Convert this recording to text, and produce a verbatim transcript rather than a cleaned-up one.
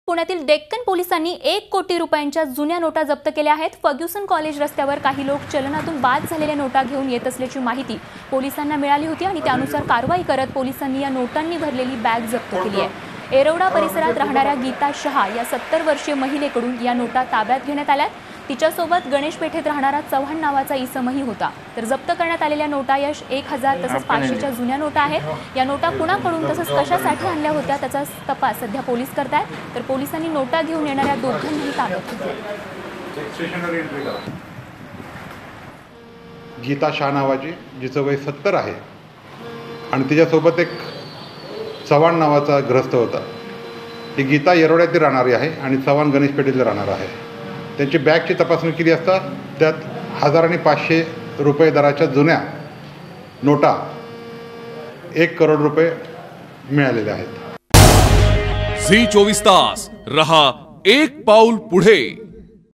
पुण्यातील डेक्कन पोलिसांनी एक कोटी रुपयांच्या जुन्या नोटा जप्त केल्या आहेत। फर्ग्युसन कॉलेज रस्त्यावर काही लोक चलनातून बाद झालेल्या नोटा घेऊन येत असल्याची माहिती पोलिसांना मिळाली होती आणि त्यानुसार कारवाई करत पोलिसांनी या नोटांनी भरलेली बॅग जप्त केली आहे। एरवडा परिसरात राहणाऱ्या गीता शहा या सत्तर वर्षीय महिलेकडून या नोटा ताब्यात घेण्यात आल्या। तिच्यासोबत गणेश पेठेत राहणारा चव्हाण नावाचा इसमही होता। तर जप्त करण्यात आलेल्या नोटा यश एक हजार तसंच पाचशेच्या जुन्या नोटा आहेत। या नोटा कुणाकडून तसंच कशासाठी आणल्या होत्या त्याचा तपास सध्या पोलीस करतायत। तर पोलिसांनी नोटा घेऊन येणाऱ्या दोघांनाही ताब्यात घेतले। गीता शहा नावाची, जिचं वय सत्तर आहे आणि तिच्यासोबत एक चव्हाण नावाचा ग्रस्त होता। ही गीता येरवड्यातील राहणारी आहे आणि चव्हाण गणेश पेठेतील राहणार आहे। त्यांची बॅगची तपासणी केली असता त्यात हजार आणि पाचशे रुपये दराच्या जुन्या नोटा एक करोड रुपये मिळालेले आहेत। झी चोवीस तास रहा एक पाऊल पुढे।